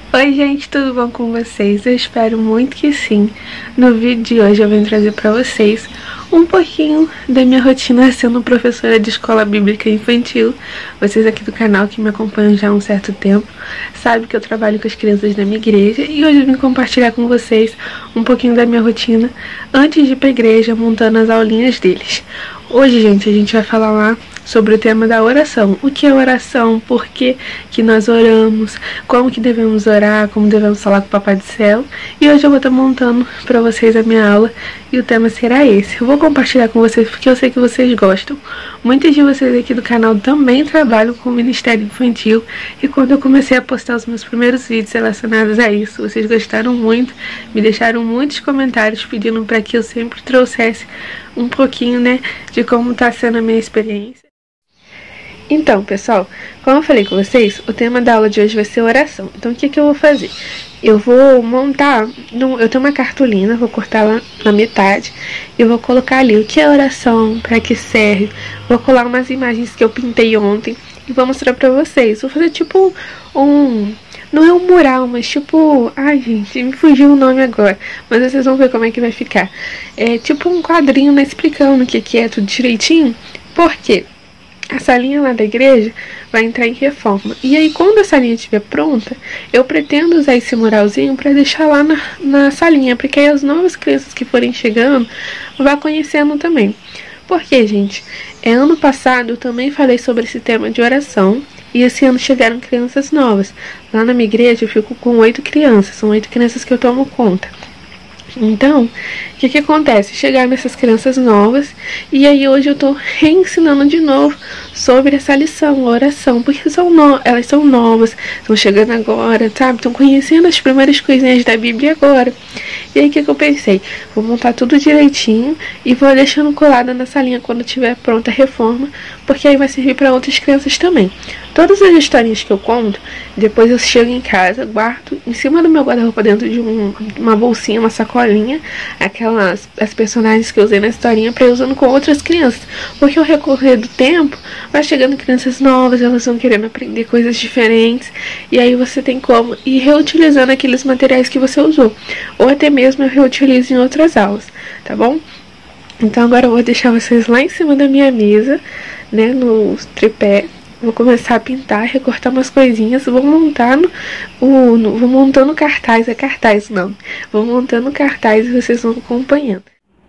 Oi gente, tudo bom com vocês? Eu espero muito que sim. No vídeo de hoje eu venho trazer para vocês um pouquinho da minha rotina sendo professora de escola bíblica infantil. Vocês aqui do canal que me acompanham já há um certo tempo sabem que eu trabalho com as crianças da minha igreja e hoje eu vim compartilhar com vocês um pouquinho da minha rotina antes de ir para a igreja, montando as aulinhas deles. Hoje, gente, a gente vai falar lá sobre o tema da oração. O que é oração? Por que nós oramos? Como que devemos orar? Como devemos falar com o Papai do Céu? E hoje eu vou estar montando para vocês a minha aula e o tema será esse. Eu vou compartilhar com vocês porque eu sei que vocês gostam. Muitos de vocês aqui do canal também trabalham com o Ministério Infantil e quando eu comecei a postar os meus primeiros vídeos relacionados a isso, vocês gostaram muito, me deixaram muitos comentários pedindo para que eu sempre trouxesse um pouquinho, né, de como está sendo a minha experiência. Então, pessoal, como eu falei com vocês, o tema da aula de hoje vai ser oração. Então, o que eu vou fazer? Eu vou montar, eu tenho uma cartolina, vou cortar lá na metade e vou colocar ali o que é oração, para que serve. Vou colar umas imagens que eu pintei ontem e vou mostrar pra vocês. Vou fazer tipo não é um mural, mas tipo... Ai, gente, me fugiu o nome agora. Mas vocês vão ver como é que vai ficar. É tipo um quadrinho, né, explicando o que é tudo direitinho. Por quê? A salinha lá da igreja vai entrar em reforma. E aí, quando a salinha estiver pronta, eu pretendo usar esse muralzinho para deixar lá na salinha. Porque aí as novas crianças que forem chegando vão conhecendo também. Porque, gente, ano passado eu também falei sobre esse tema de oração. E esse ano chegaram crianças novas. Lá na minha igreja eu fico com 8 crianças. São 8 crianças que eu tomo conta. Então, o que acontece? Chegaram essas crianças novas e aí hoje eu tô reensinando de novo sobre essa lição, a oração, porque elas são novas, estão chegando agora, sabe? Estão conhecendo as primeiras coisinhas da Bíblia agora. E aí o que eu pensei? Vou montar tudo direitinho e vou deixando colada na salinha quando tiver pronta a reforma, porque aí vai servir para outras crianças também. Todas as historinhas que eu conto, depois eu chego em casa, guardo em cima do meu guarda-roupa dentro de uma bolsinha, uma sacolinha, as personagens que eu usei na historinha para ir usando com outras crianças. Porque ao recorrer do tempo, vai chegando crianças novas, elas vão querendo aprender coisas diferentes, e aí você tem como ir reutilizando aqueles materiais que você usou. Ou até mesmo eu reutilizo em outras aulas, tá bom? Então agora eu vou deixar vocês lá em cima da minha mesa, né, no tripé. Vou começar a pintar, recortar umas coisinhas, vou montando cartaz, vou montando cartaz e vocês vão acompanhando.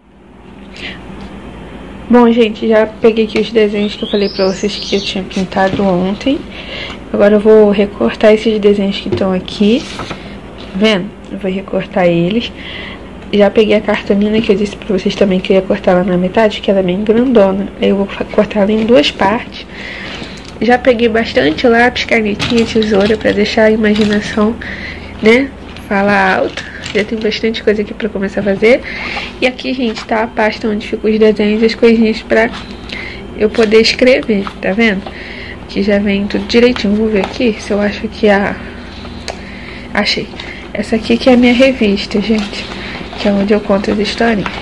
Bom, gente, já peguei aqui os desenhos que eu falei pra vocês que eu tinha pintado ontem. Agora eu vou recortar esses desenhos que estão aqui, tá vendo? Eu vou recortar eles. Já peguei a cartolina que eu disse pra vocês também que eu ia cortar lá na metade, que ela é bem grandona. Aí eu vou cortar ela em duas partes. Já peguei bastante lápis, canetinha, tesoura para deixar a imaginação, né, falar alto. Já tem bastante coisa aqui para começar a fazer. E aqui, gente, tá a pasta onde ficam os desenhos e as coisinhas para eu poder escrever, tá vendo? Que já vem tudo direitinho. Vou ver aqui se eu acho que achei. Essa aqui que é a minha revista, gente, que é onde eu conto as historinhas.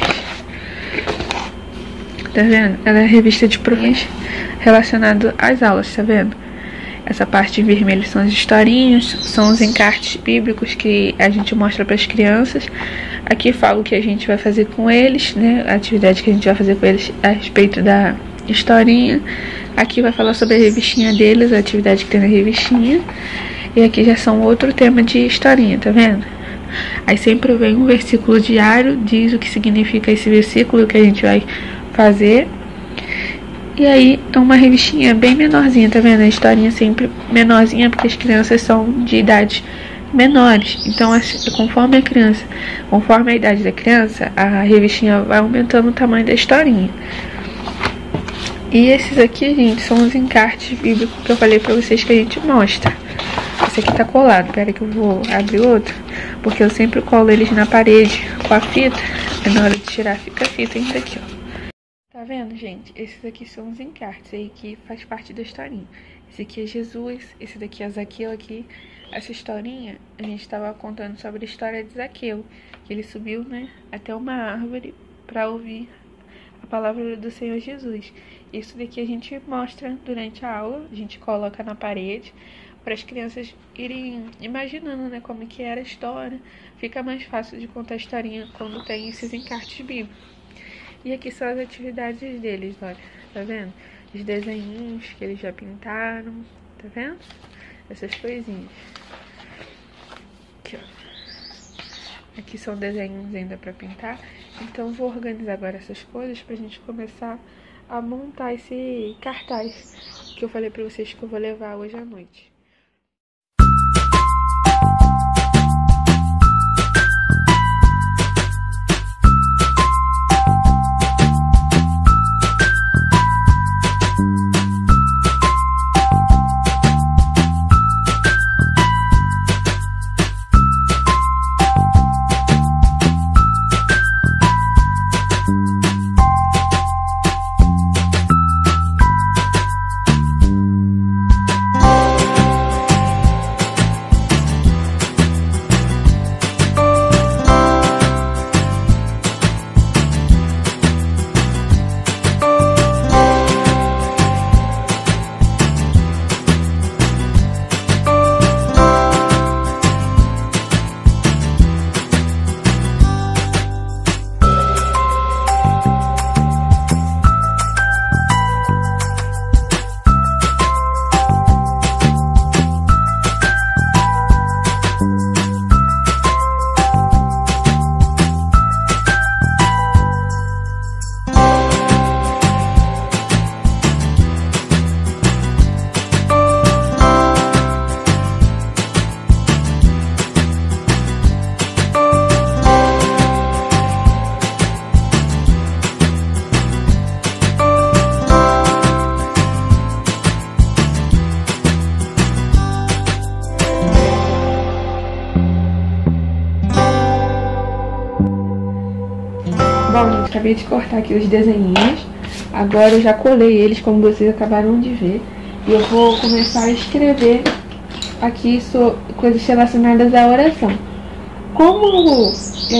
Tá vendo? Ela é a revista de professores relacionado às aulas, tá vendo? Essa parte em vermelho são as historinhas, são os encartes bíblicos que a gente mostra para as crianças. Aqui fala o que a gente vai fazer com eles, né? A atividade que a gente vai fazer com eles a respeito da historinha. Aqui vai falar sobre a revistinha deles, a atividade que tem na revistinha. E aqui já são outro tema de historinha, tá vendo? Aí sempre vem um versículo diário, diz o que significa esse versículo que a gente vai fazer. E aí é uma revistinha bem menorzinha, tá vendo? A historinha sempre menorzinha porque as crianças são de idades menores. Então, conforme a idade da criança, a revistinha vai aumentando o tamanho da historinha. E esses aqui, gente, são os encartes bíblicos que eu falei pra vocês que a gente mostra. Esse aqui tá colado, pera que eu vou abrir outro, porque eu sempre colo eles na parede com a fita, e na hora de tirar fica a fita ainda aqui, ó. Tá vendo, gente? Esses aqui são os encartes aí que faz parte da historinha. Esse aqui é Jesus, esse daqui é Zaqueu aqui. Essa historinha, a gente estava contando sobre a história de Zaqueu, que ele subiu, né, até uma árvore para ouvir a palavra do Senhor Jesus. Isso daqui a gente mostra durante a aula, a gente coloca na parede para as crianças irem imaginando, né, como que era a história. Fica mais fácil de contar a historinha quando tem esses encartes bíblicos. E aqui são as atividades deles, olha, tá vendo? Os desenhinhos que eles já pintaram, tá vendo? Essas coisinhas. Aqui, ó. Aqui são desenhos ainda para pintar. Então vou organizar agora essas coisas pra gente começar a montar esse cartaz que eu falei pra vocês que eu vou levar hoje à noite. Bom, gente, acabei de cortar aqui os desenhinhos. Agora eu já colei eles, como vocês acabaram de ver. E eu vou começar a escrever aqui coisas relacionadas à oração. Como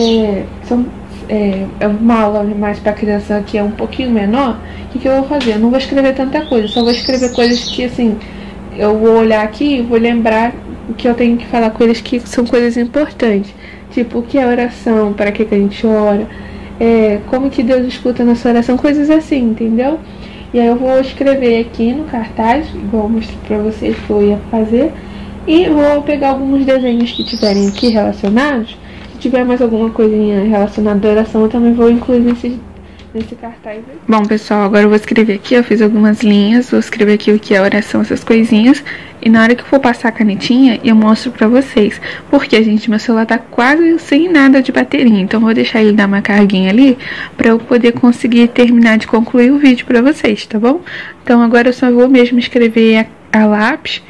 é uma aula mais para criança que é um pouquinho menor, o que eu vou fazer? Eu não vou escrever tanta coisa, só vou escrever coisas que, assim, eu vou olhar aqui e vou lembrar o que eu tenho que falar com eles, que são coisas importantes. Tipo, o que é oração, para que a gente ora, como que Deus escuta a nossa oração, coisas assim, entendeu? E aí eu vou escrever aqui no cartaz, igual eu mostrei pra vocês que eu ia fazer, e vou pegar alguns desenhos que tiverem aqui relacionados. Se tiver mais alguma coisinha relacionada à oração, eu também vou incluir nesse cartaz aí. Bom, pessoal, agora eu vou escrever aqui, eu fiz algumas linhas, vou escrever aqui o que é oração, essas coisinhas, e na hora que eu for passar a canetinha, eu mostro pra vocês, porque, gente, meu celular tá quase sem nada de bateria, então eu vou deixar ele dar uma carguinha ali, pra eu poder conseguir terminar de concluir o vídeo pra vocês, tá bom? Então agora eu só vou mesmo escrever a lápis,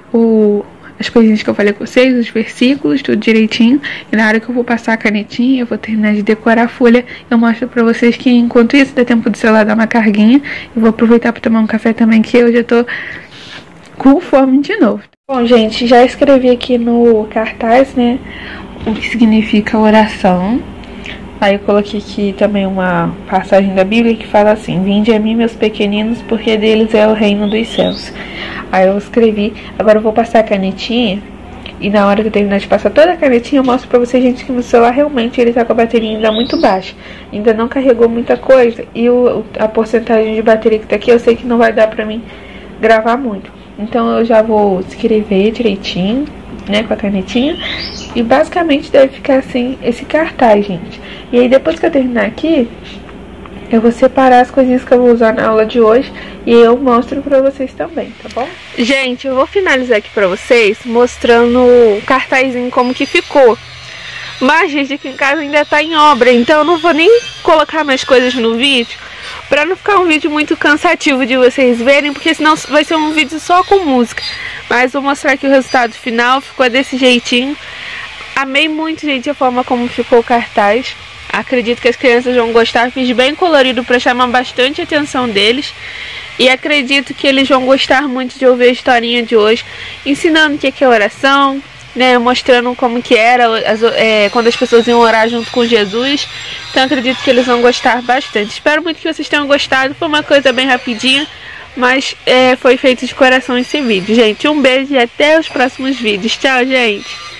as coisinhas que eu falei com vocês, os versículos, tudo direitinho. E na hora que eu vou passar a canetinha, eu vou terminar de decorar a folha. Eu mostro pra vocês que enquanto isso dá tempo do celular dar uma carguinha. Eu vou aproveitar pra tomar um café também, que eu já tô com fome de novo. Bom, gente, já escrevi aqui no cartaz, né, o que significa oração. Aí eu coloquei aqui também uma passagem da Bíblia que fala assim: vinde a mim, meus pequeninos, porque deles é o reino dos céus. Aí eu escrevi. Agora eu vou passar a canetinha, e na hora que eu terminar de passar toda a canetinha, eu mostro pra vocês, gente, que meu celular realmente ele tá com a bateria ainda muito baixa. Ainda não carregou muita coisa, e a porcentagem de bateria que tá aqui, eu sei que não vai dar pra mim gravar muito. Então eu já vou escrever direitinho, né, com a canetinha. E basicamente deve ficar assim esse cartaz, gente. E aí depois que eu terminar aqui, eu vou separar as coisinhas que eu vou usar na aula de hoje e eu mostro pra vocês também, tá bom? Gente, eu vou finalizar aqui pra vocês mostrando o cartazinho como que ficou. Mas, gente, aqui em casa ainda tá em obra, então eu não vou nem colocar mais coisas no vídeo, pra não ficar um vídeo muito cansativo de vocês verem, porque senão vai ser um vídeo só com música. Mas vou mostrar aqui o resultado final, ficou desse jeitinho. Amei muito, gente, a forma como ficou o cartaz. Acredito que as crianças vão gostar. Fiz bem colorido para chamar bastante a atenção deles. E acredito que eles vão gostar muito de ouvir a historinha de hoje, ensinando o que é oração, né, mostrando como que era quando as pessoas iam orar junto com Jesus. Então acredito que eles vão gostar bastante. Espero muito que vocês tenham gostado. Foi uma coisa bem rapidinha, mas foi feito de coração esse vídeo. Gente, um beijo e até os próximos vídeos. Tchau, gente!